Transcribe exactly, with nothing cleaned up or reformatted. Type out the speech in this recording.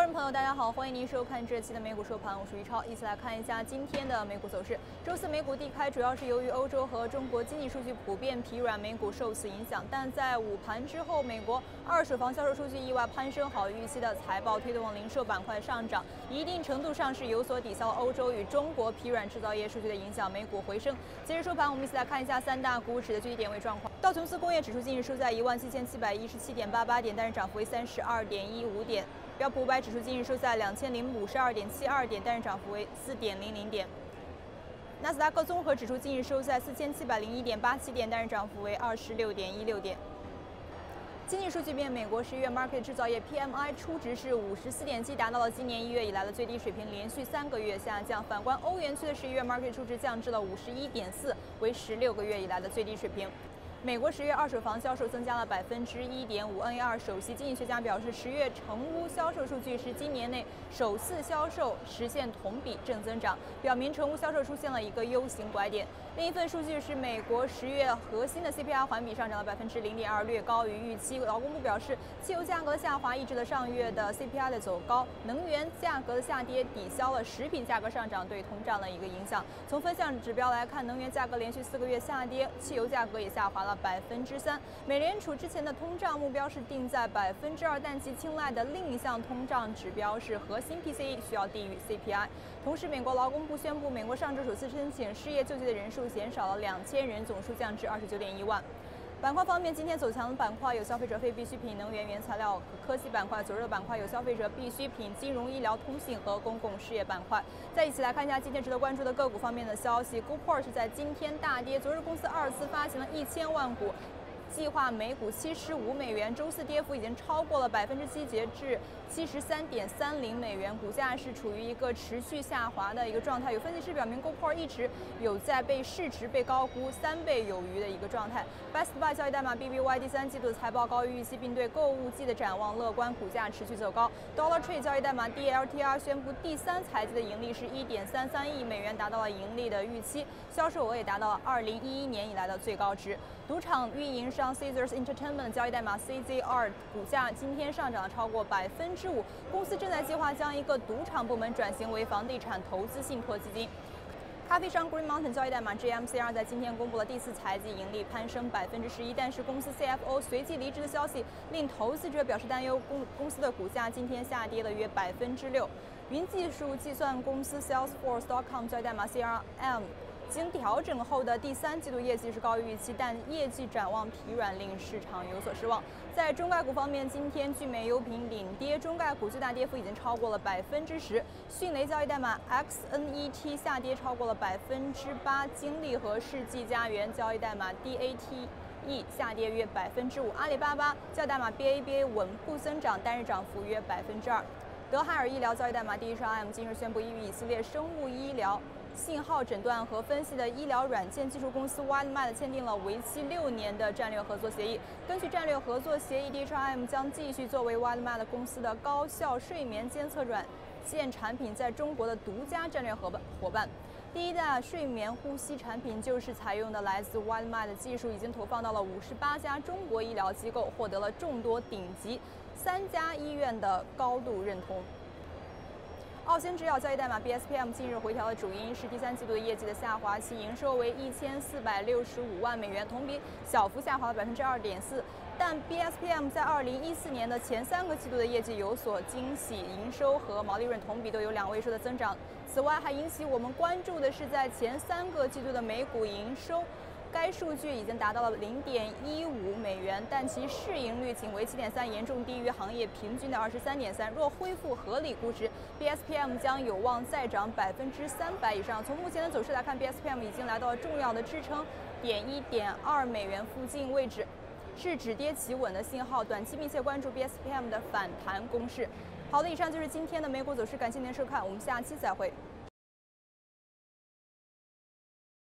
观众朋友，大家好，欢迎您收看这期的美股收盘，我是于超，一起来看一下今天的美股走势。周四美股低开，主要是由于欧洲和中国经济数据普遍疲软，美股受此影响。但在午盘之后，美国二手房销售数据意外攀升，好于预期的财报推动零售板块上涨，一定程度上是有所抵消了欧洲与中国疲软制造业数据的影响，美股回升。接着收盘，我们一起来看一下三大股指的具体点位状况。道琼斯工业指数今日收在一万七千七百一十七点八八点，单日涨幅为三十二点一五点。标普五百指数今日收在两千零五十二点七二点，单日涨幅为四点零零点。纳斯达克综合指数今日收在四千七百零一点八七点，单日涨幅为二十六点一六点。经济数据面，美国十一月 Market 制造业 P M I 初值是五十四点七，达到了今年一月以来的最低水平，连续三个月下降。反观欧元区的十一月 Market 初值降至了五十一点四，为十六个月以来的最低水平。美国十月二手房销售增加了百分之一点五。N A R 首席经济学家表示，十月成屋销售数据是今年内首次销售实现同比正增长，表明成屋销售出现了一个 U 型拐点。另一份数据是美国十月核心的 C P I 环比上涨了百分之零点二，略高于预期。劳工部表示，汽油价格的下滑抑制了上月的 C P I 的走高，能源价格的下跌抵消了食品价格上涨对通胀的一个影响。从分项指标来看，能源价格连续四个月下跌，汽油价格也下滑了百分之三。美联储之前的通胀目标是定在百分之二，但其青睐的另一项通胀指标是核心 P C E 需要低于 C P I。同时，美国劳工部宣布，美国上周首次申请失业救济的人数减少了两千人，总数降至二十九点一万。板块方面，今天走强的板块有消费者非必需品、能源、原材料和科技板块；走弱的板块有消费者必需品、金融、医疗、通信和公共事业板块。再一起来看一下今天值得关注的个股方面的消息。Goodport 是在今天大跌，昨日公司二次发行了一千万股。计划每股七十五美元，周四跌幅已经超过了百分之七，截至七十三点三零美元，股价是处于一个持续下滑的一个状态。有分析师表明 ，Goodport 一直有在被市值被高估三倍有余的一个状态。Best Buy 交易代码 B B Y 第三季度财报高于预期，并对购物季的展望乐观，股价持续走高。Dollar Tree 交易代码 D L T R 宣布第三财季的盈利是一点三三亿美元，达到了盈利的预期，销售额也达到了二零一一年以来的最高值。赌场运营商 Caesars Entertainment 交易代码 C Z R 股价今天上涨了超过百分之五，公司正在计划将一个赌场部门转型为房地产投资信托基金。咖啡商 Green Mountain 交易代码 G M C R 在今天公布了第四财季盈利攀升百分之十一，但是公司 C F O 随即离职的消息令投资者表示担忧，公公司的股价今天下跌了约百分之六。云技术计算公司 Salesforce.com 交易代码 C R M。经调整后的第三季度业绩是高于预期，但业绩展望疲软，令市场有所失望。在中概股方面，今天聚美优品领跌，中概股最大跌幅已经超过了百分之十。迅雷交易代码 X N E T 下跌超过了百分之八，金利和世纪佳缘交易代码 D A T E 下跌约百分之五。阿里巴巴交易代码 B A B A 稳步增长，单日涨幅约百分之二。德海尔医疗交易代码 D H I M 今日宣布，与以色列生物医疗信号诊断和分析的医疗软件技术公司 WildMed 签订了为期六年的战略合作协议。根据战略合作协议 ，D H I M 将继续作为 WildMed 公司的高效睡眠监测软件产品在中国的独家战略伙伴伙伴。第一代睡眠呼吸产品就是采用的来自 WildMed 的技术，已经投放到了五十八家中国医疗机构，获得了众多顶级三家医院的高度认同。奥仙制药交易代码 B S P M 近日回调的主因是第三季度的业绩的下滑，其营收为一千四百六十五万美元，同比小幅下滑了百分之二点四。但 B S P M 在二零一四年的前三个季度的业绩有所惊喜，营收和毛利润同比都有两位数的增长。此外，还引起我们关注的是，在前三个季度的每股营收。该数据已经达到了零点一五美元，但其市盈率仅为七点三，严重低于行业平均的二十三点三。若恢复合理估值 ，B S P M 将有望再涨百分之三百以上。从目前的走势来看 ，B S P M 已经来到了重要的支撑点一点二美元附近位置，是止跌企稳的信号。短期密切关注 B S P M 的反弹攻势。好的，以上就是今天的美股走势，感谢您的收看，我们下期再会。